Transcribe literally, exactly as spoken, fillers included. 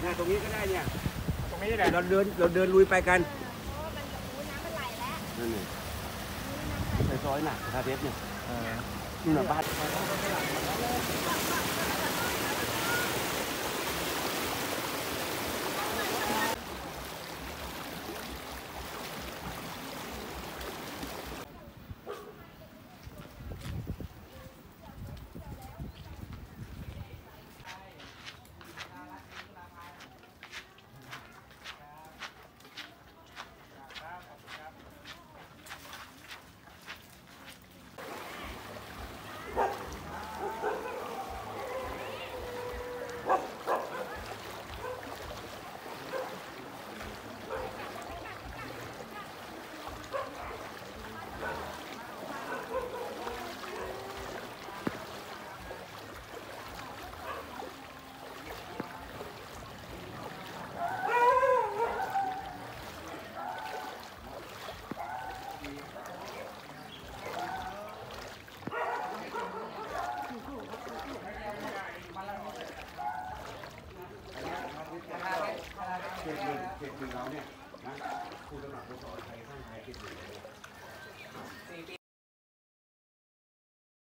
เนี่ยตรงนี้ก็ได้เนี่ยตรงนี้แหละเราเดินเราเดินลุยไปกันนั่นนี่ไปซอยหนักคาเทสเนี่ยนี่หน้าบ้าน